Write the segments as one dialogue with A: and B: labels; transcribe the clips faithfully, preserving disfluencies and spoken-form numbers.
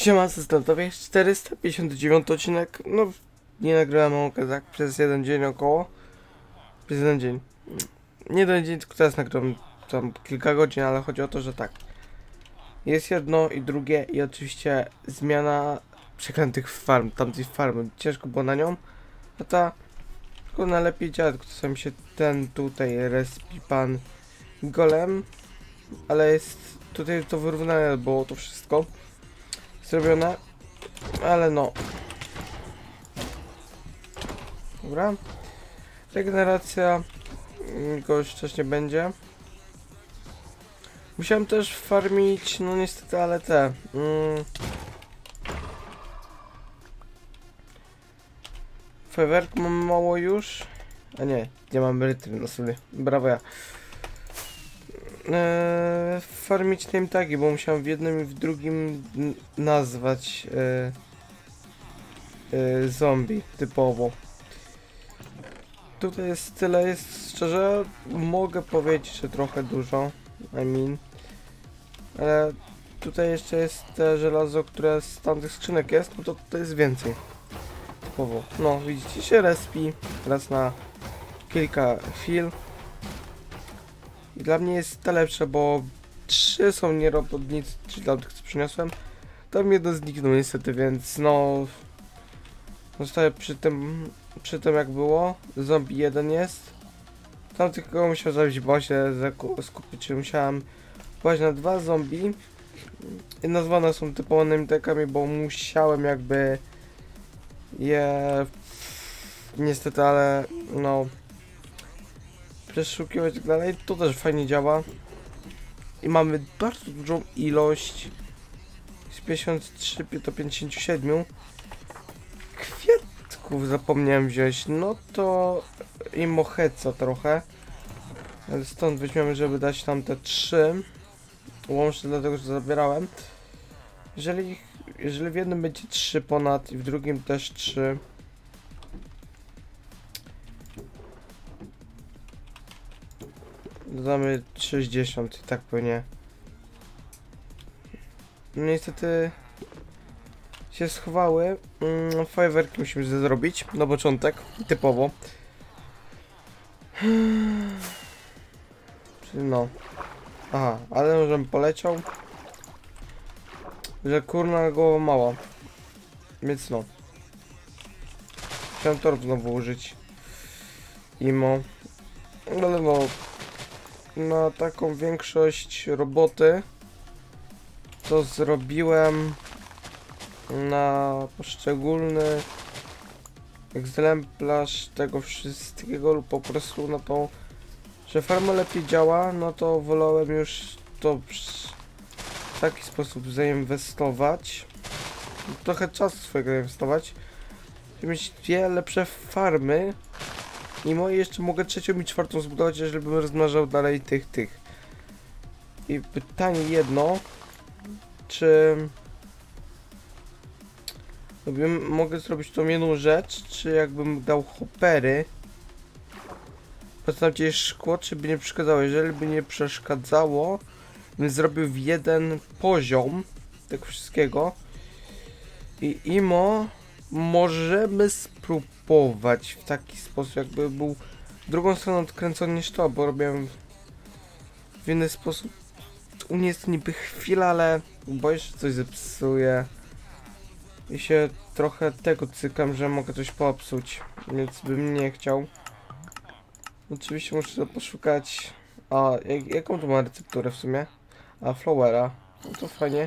A: Siema, asystentowie, czterysta pięćdziesiąty dziewiąty odcinek. No, nie nagrałem okazji tak przez jeden dzień około. Przez jeden dzień. Nie jeden dzień, tylko teraz nagrałem tam kilka godzin, ale chodzi o to, że tak. Jest jedno i drugie i oczywiście zmiana przeklętych farm, tamtej farmy. Ciężko było na nią. A ta tylko najlepiej działa, tylko czasami się ten tutaj respi pan golem. Ale jest tutaj to wyrównane było to wszystko zrobione, ale no. Dobra. Regeneracja go już wcześniej będzie. Musiałem też farmić, no niestety, ale te. Mm, Fajerwerk mam mało już. A nie, nie mam rytry na sobie. Brawo ja. Eee, farmić name tagi, bo musiałem w jednym i w drugim nazwać e, e, zombie typowo. Tutaj jest tyle, jest szczerze, mogę powiedzieć, że trochę dużo, I mean, ale tutaj jeszcze jest te żelazo, które z tamtych skrzynek jest, no to tutaj jest więcej. Typowo. No, widzicie, się respi raz na kilka chwil. I dla mnie jest to lepsze, bo trzy są nierobotnicy, czyli tamtych co przyniosłem. Tam jeden zniknął niestety, więc no... Zostaję przy tym, przy tym jak było. Zombie jeden jest. Tam tylko musiałem zabić, bo się skupić, czyli musiałem pójść na dwa zombie. I nazwane są typowymi tekami, bo musiałem jakby je... Niestety, ale no... przeszukiwać tak dalej, to też fajnie działa. I mamy bardzo dużą ilość. Z pięćdziesiąt trzy do pięćdziesięciu siedmiu. Kwiatków zapomniałem wziąć. No to i moheca trochę. Ale stąd weźmiemy, żeby dać tam te trzy. Łącznie dlatego, że zabierałem. Jeżeli, jeżeli w jednym będzie trzy ponad i w drugim też trzy. Dodamy sześćdziesiąt i tak pewnie. No niestety się schowały. Mm, fajerwerki musimy zrobić na początek, typowo. Czyli no. Aha, ale żebym poleciał. Że kurna głowa mała. Więc no. Chciałem torb znowu użyć. Imo. Ale no. Na taką większość roboty to zrobiłem na poszczególny egzemplarz tego wszystkiego lub po prostu na to, że farma lepiej działa, no to wolałem już to w taki sposób zainwestować, trochę czasu swojego inwestować, żeby mieć dwie lepsze farmy. I moje jeszcze mogę trzecią i czwartą zbudować, jeżeli bym rozmnażał dalej tych, tych. I pytanie jedno, czy bym, mogę zrobić tą jedną rzecz, czy jakbym dał hoppery, potem gdzieś szkło, czy by nie przeszkadzało. Jeżeli by nie przeszkadzało, bym zrobił w jeden poziom tego wszystkiego. I imo możemy spróbować w taki sposób, jakby był drugą stroną odkręcony niż to, bo robiłem w inny sposób. U mnie jest niby chwila, ale boję się, że coś zepsuje. I się trochę tego cykam, że mogę coś popsuć, więc bym nie chciał. Oczywiście muszę poszukać. A jak, jaką tu ma recepturę w sumie? A flowera. No to fajnie.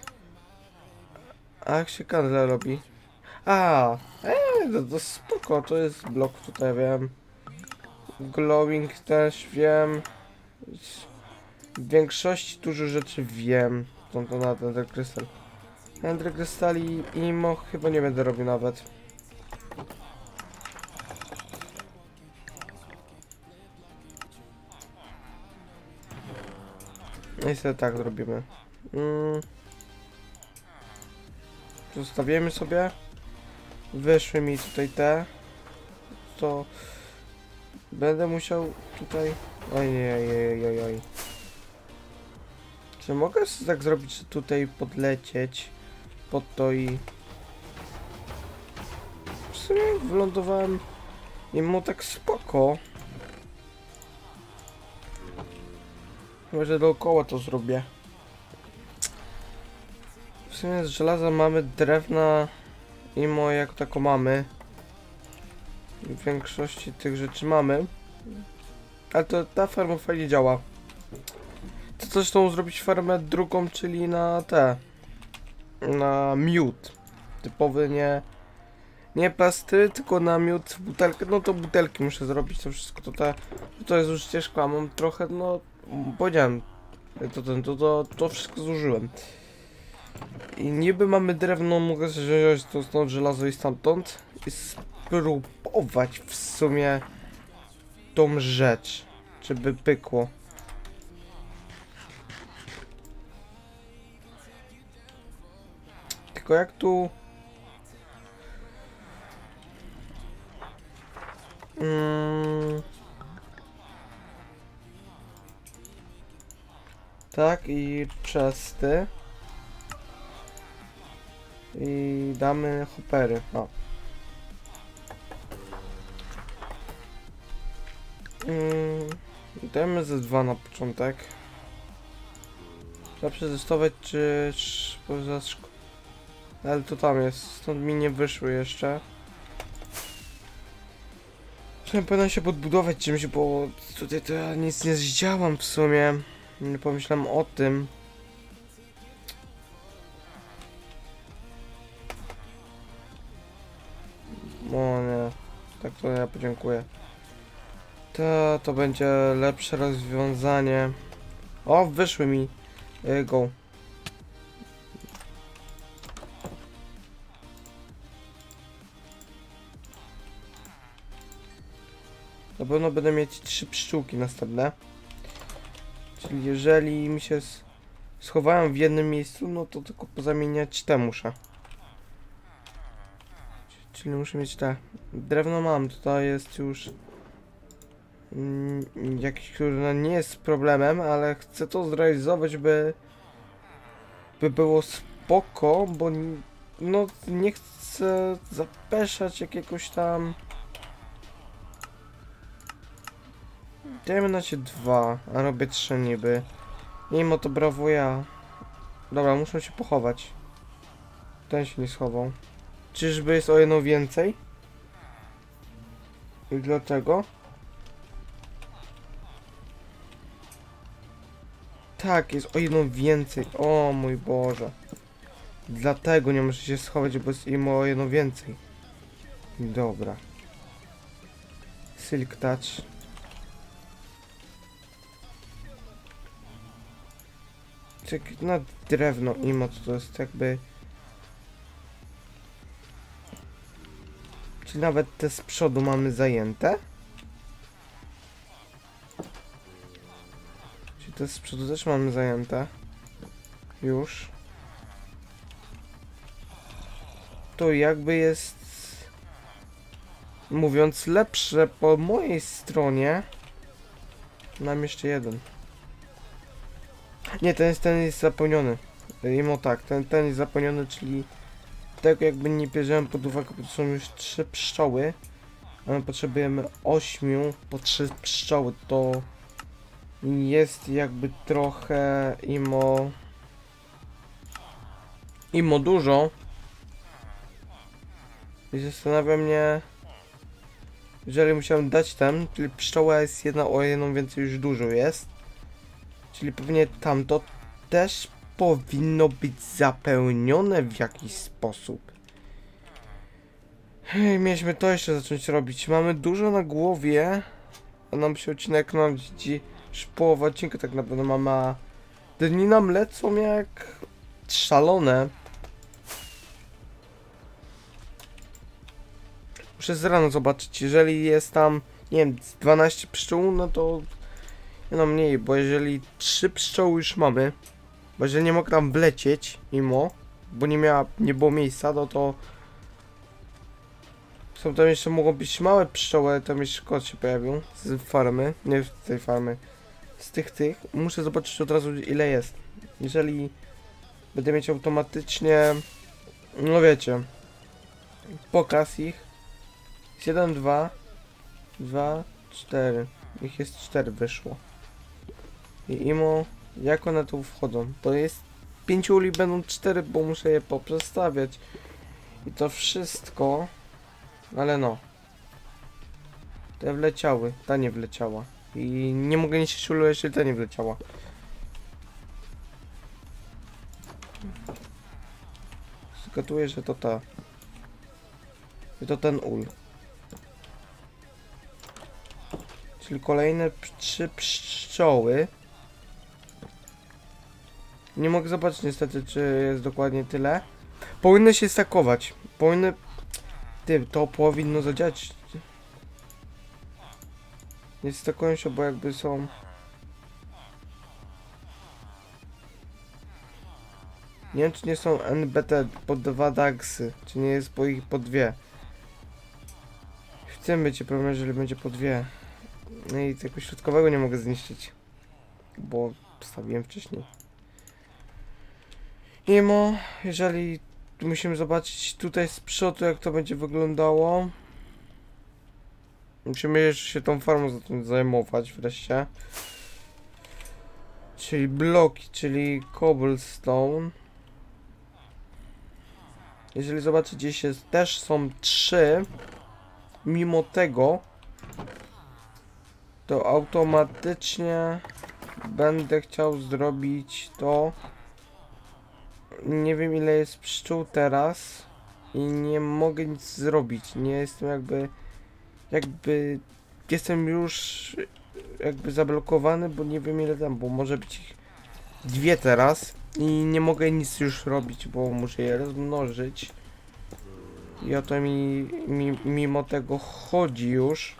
A: A jak się kandla robi? A, eee, to, to spoko, to jest blok tutaj, wiem. Glowing też wiem. W większości dużo rzeczy wiem. To, to na ten krystal. Ender krystali imo chyba nie będę robił nawet. I sobie tak zrobimy. Mm. Zostawimy sobie. Wyszły mi tutaj te. To będę musiał tutaj. Ojej, ojej, ojej, ojej. Czy mogę tak zrobić, że tutaj podlecieć? pod to i... W sumie wylądowałem i mu tak spoko. Chyba, że dookoła to zrobię. W sumie z żelaza mamy, drewna i moje jak tako mamy. W większości tych rzeczy mamy. Ale to ta farma fajnie działa. To zresztą zrobić farmę drugą, czyli na te... Na miód. Typowy, nie... Nie plastry, tylko na miód w butelkę. No to butelki muszę zrobić, to wszystko to te... To jest już ścieżka, mam trochę, no... Powiedziałem... To, to, to, to, to wszystko zużyłem. I niby mamy drewno, mogę wziąć to stąd żelazo i stamtąd. I spróbować w sumie... tą rzecz. Czy by pykło. Tylko jak tu... Mm. Tak i chesty. I damy hoppery. O. Mm. Dajmy ze dwa na początek. Trzeba przetestować, czy... Poza szko... Ale to tam jest, stąd mi nie wyszły jeszcze. Przynajmniej powinien się podbudować czymś, bo tutaj to ja nic nie zdziałam w sumie. Nie pomyślałem o tym. O nie, tak to ja podziękuję. To, to będzie lepsze rozwiązanie. O, wyszły mi. Go. Na pewno będę mieć trzy pszczółki następne. Czyli jeżeli mi się schowałem w jednym miejscu, no to tylko pozamieniać te muszę. Czyli muszę mieć te. Drewno mam, tutaj jest już mm, jakiś, który nie jest problemem, ale chcę to zrealizować, by by było spoko, bo no nie chcę zapeszać jakiegoś tam. Dajmy na cię dwa, a robię trzy niby. Mimo to brawo ja. Dobra, muszę się pochować. Ten się nie schował. Czyżby jest o jedno więcej? I dlaczego? Tak, jest o jedno więcej. O mój Boże. Dlatego nie muszę się schować, bo jest im o jedno więcej. Dobra. Silk Touch. Czek na drewno imo, to jest jakby... Czy nawet te z przodu mamy zajęte? Czy te z przodu też mamy zajęte? Już. To jakby jest... Mówiąc lepsze po mojej stronie. Mam jeszcze jeden. Nie, ten jest, ten jest zapełniony. Imo tak, ten, ten jest zapełniony, czyli tego jakby nie bierzemy pod uwagę, bo to są już trzy pszczoły, a my potrzebujemy ośmiu po trzy pszczoły, to jest jakby trochę imo imo dużo. I zastanawia mnie, jeżeli musiałem dać ten, czyli pszczoła jest jedna o jedną więcej, już dużo jest. Czyli pewnie tamto też powinno być zapełnione w jakiś sposób. Hej, mieliśmy to jeszcze zacząć robić. Mamy dużo na głowie, a nam się odcinek no dziś połowa odcinka tak naprawdę mamy, a dni nam lecą jak szalone. Muszę z rano zobaczyć, jeżeli jest tam, nie wiem, dwanaście pszczół, no to no mniej, bo jeżeli trzy pszczoły już mamy, bo jeżeli nie mogę tam wlecieć mimo, bo nie miała, nie było miejsca, no to są tam jeszcze, mogą być małe pszczoły, ale tam jeszcze kot się pojawił z farmy, nie z tej farmy, z tych tych, muszę zobaczyć od razu ile jest. Jeżeli będę mieć automatycznie No wiecie. Pokaz ich. jeden, dwa, dwa, cztery. Ich jest cztery wyszło. I imo, jak one tu wchodzą? To jest pięć uli, będą cztery, bo muszę je poprzestawiać. I to wszystko. Ale no. Te wleciały, ta nie wleciała. I nie mogę niszczyć ulu, jeśli ta nie wleciała. Zgaduję, że to ta. I to ten ul. Czyli kolejne trzy pszczoły. Nie mogę zobaczyć niestety, czy jest dokładnie tyle. Powinny się stakować. Powinny... Ty, to powinno zadziałać. Nie stakują się, bo jakby są... Nie wiem, czy nie są N B T po dwa dagsy. Czy nie jest po ich po dwie. W tym będzie problem, jeżeli będzie po dwie. No i tego środkowego nie mogę zniszczyć. Bo postawiłem wcześniej. Imo, jeżeli musimy zobaczyć tutaj z przodu, jak to będzie wyglądało. Musimy jeszcze się tą farmą zacząć zajmować wreszcie. Czyli bloki, czyli cobblestone. Jeżeli zobaczycie, gdzieś jest, też są trzy. Mimo tego, to automatycznie będę chciał zrobić to. Nie wiem, ile jest pszczół teraz i nie mogę nic zrobić. Nie jestem jakby jakby jestem już jakby zablokowany, bo nie wiem, ile tam, bo może być ich dwie teraz i nie mogę nic już robić, bo muszę je rozmnożyć. I o to mi, mi mimo tego chodzi już.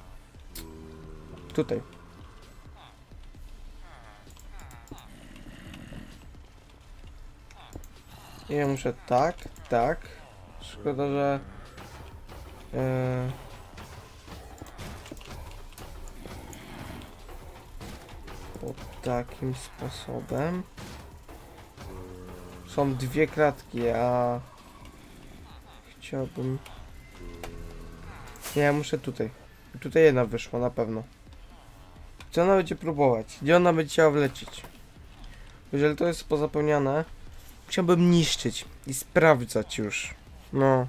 A: Tutaj. I ja muszę tak, tak. Szkoda, że... Yy... O takim sposobem. Są dwie kratki, a... Chciałbym... Nie, ja muszę tutaj. Tutaj jedna wyszła, na pewno. Co ona będzie próbować? Gdzie ona będzie chciała wlecieć? Jeżeli to jest pozapełniane, chciałbym niszczyć i sprawdzać już. No.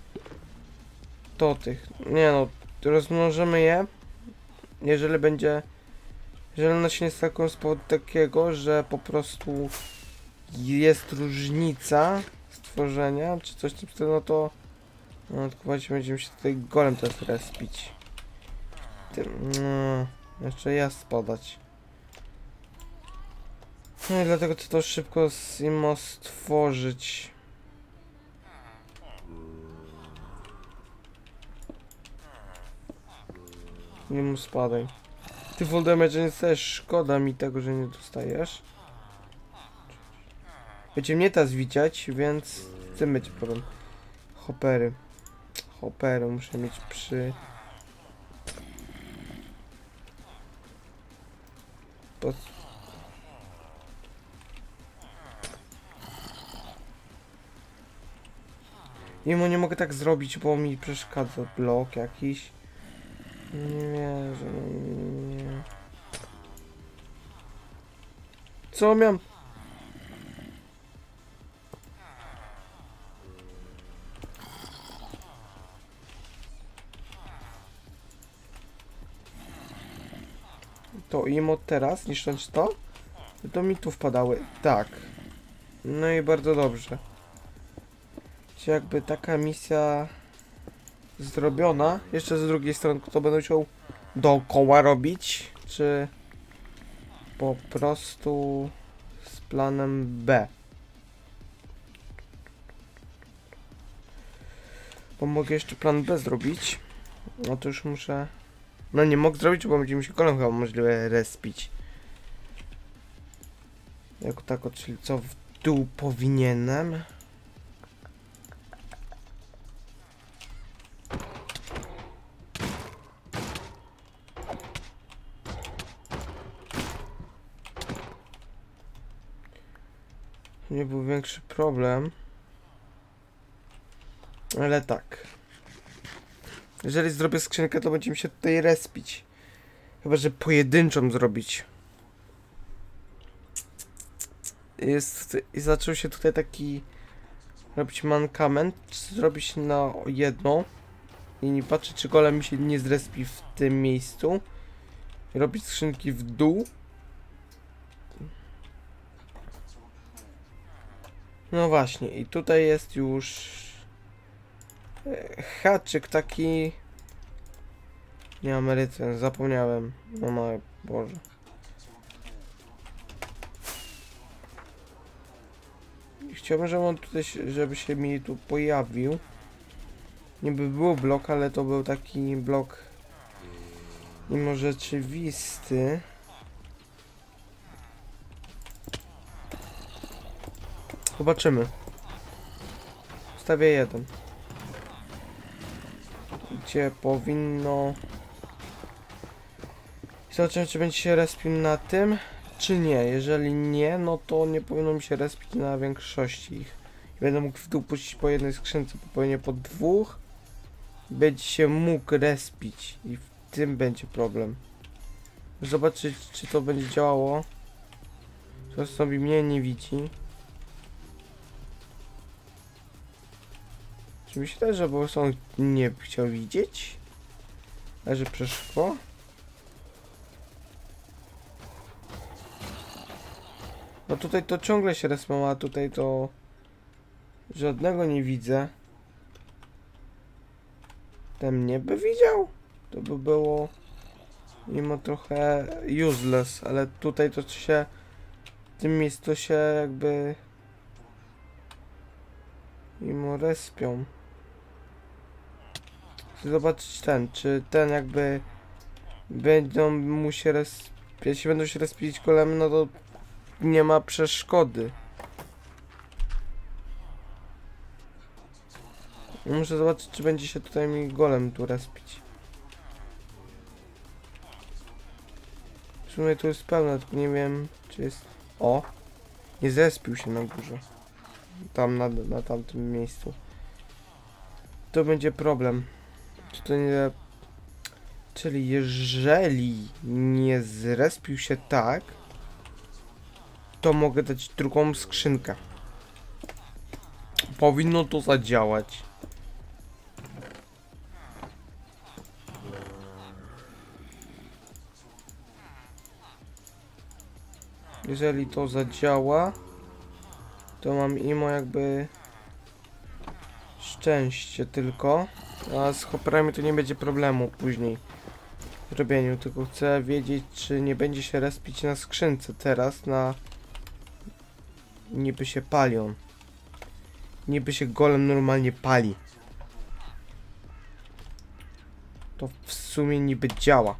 A: To tych. Nie no, rozmnożymy je. Jeżeli będzie... Jeżeli one się nie stakują z powodu takiego, że po prostu jest różnica stworzenia, czy coś w tym stylu, no to... No, tylko właśnie będziemy się tutaj golem teraz respić. Tym, no, jeszcze ja spadać. No i dlatego chcę to szybko z imo stworzyć. Nie mu spadaj. Ty full damage nie dostajesz, szkoda mi tego, że nie dostajesz. Będzie mnie teraz widzieć, więc w tym będzie problem. Hoppery. Hoppery muszę mieć przy... Po... Nie, nie mogę tak zrobić, bo mi przeszkadza blok jakiś. Nie, że nie. Co miałem? To imo teraz, niszcząc to, to mi tu wpadały. Tak. No i bardzo dobrze. Czy jakby taka misja zrobiona, jeszcze z drugiej strony, kto będę musiał dookoła robić, czy po prostu z planem B. Bo mogę jeszcze plan B zrobić. No to już muszę... No nie mogę zrobić, bo będzie mi się golem chyba możliwe respić. Jak tak, czyli co w dół powinienem? Nie był większy problem. Ale tak. Jeżeli zrobię skrzynkę, to będzie mi się tutaj respić. Chyba że pojedynczą zrobić. Jest... I zaczął się tutaj taki... robić mankament. Zrobić na jedną. I nie patrzę, czy golem mi się nie zrespi w tym miejscu. I robić skrzynki w dół. No właśnie, i tutaj jest już haczyk taki. Nie Ameryce, zapomniałem. No mój Boże. I chciałbym, żeby on tutaj, się- żeby się mi tu pojawił. Niby był blok, ale to był taki blok mimo rzeczywisty. Zobaczymy. Wstawię jeden. Gdzie powinno... Zobaczymy, czy będzie się respił na tym, czy nie. Jeżeli nie, no to nie powinno mi się respić na większości ich. I będę mógł w dół puścić po jednej skrzynce, bo pewnie po dwóch będzie się mógł respić. I w tym będzie problem. Zobaczyć, czy to będzie działało. To sobie mnie nie widzi. Czy mi się też, że po prostu on nie chciał widzieć? A że przeszło? No tutaj to ciągle się resmą, a tutaj to... żadnego nie widzę. Ten mnie by widział? To by było... mimo trochę useless, ale tutaj to się... w tym miejscu się jakby... mimo respią. Chcę zobaczyć ten, czy ten jakby... będą mu się res... jeśli będą się respić golemy, no to... nie ma przeszkody. Muszę zobaczyć, czy będzie się tutaj mi golem tu respić. W sumie tu jest pełne, tylko nie wiem, czy jest... O! Nie zespił się na górze. Tam, na, na tamtym miejscu. To będzie problem. Czy to nie... Czyli jeżeli nie zrespił się tak, to mogę dać drugą skrzynkę. Powinno to zadziałać. Jeżeli to zadziała, to mam imo jakby szczęście tylko. A z hopperami to nie będzie problemu później w robieniu. Tylko chcę wiedzieć, czy nie będzie się respić na skrzynce teraz na... niby się palią. Niby się golem normalnie pali. To w sumie niby działa.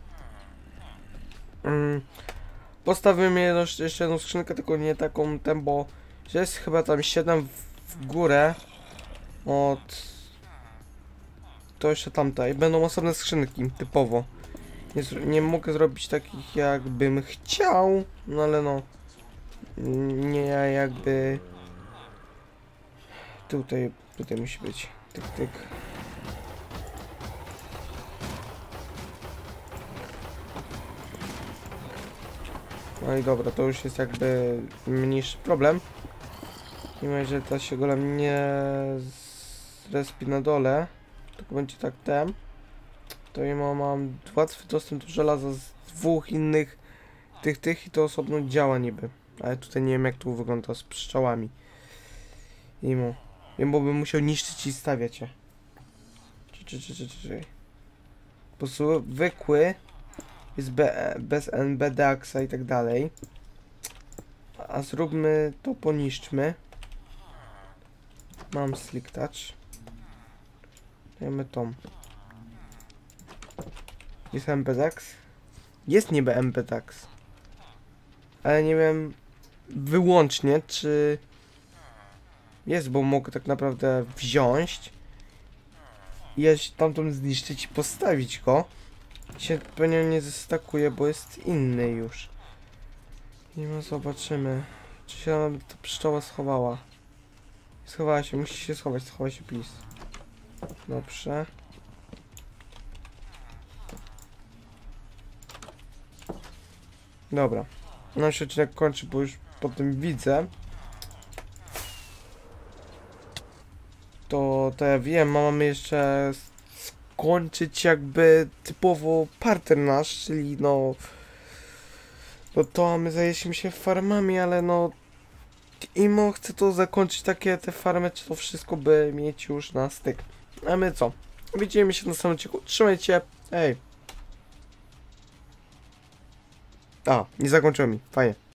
A: Mm. Postawimy jedno, jeszcze jedną skrzynkę, tylko nie taką tem, bo że jest chyba tam siedem w, w górę od... to jeszcze tamta i będą osobne skrzynki, typowo. Nie, nie mogę zrobić takich jakbym chciał, no ale no... nie jakby... Tutaj, tutaj musi być. Tyk, tyk. No i dobra, to już jest jakby mniejszy problem. Mimo jeżeli teraz się golem nie zrespi na dole, tylko będzie tak tem, to mimo mam łatwy dostęp do żelaza z dwóch innych tych, tych i to osobno działa niby. Ale tutaj nie wiem, jak tu wygląda z pszczołami. Mimo. Wiem, bo bym musiał niszczyć i stawiać je. Czy, czy, czy, czy, czy. Po prostu zwykły jest be, bez N B D A X a i tak dalej. A zróbmy to, poniszczmy. Mam slick touch. Dajemy tą. Jest M B D A X? Jest niby M B D A X. Ale nie wiem wyłącznie, czy jest, bo mogę tak naprawdę wziąć i tamtą zniszczyć i postawić go. Się pewnie nie zestakuje, bo jest inny już. I no zobaczymy, czy się nam ta pszczoła schowała. Schowała się, musi się schować, schowaj się, please. Dobrze. Dobra. No się odcinek kończy, bo już po tym widzę. To, to ja wiem, a mamy jeszcze skończyć jakby typowo parter nasz, czyli no... No to my zajęliśmy się farmami, ale no... Imo chce to zakończyć takie te farmy, czy to wszystko by mieć już na styk. A my co? Widzimy się na samym odcinku. Trzymajcie. Ej. A, nie zakończyłem mi. Fajnie.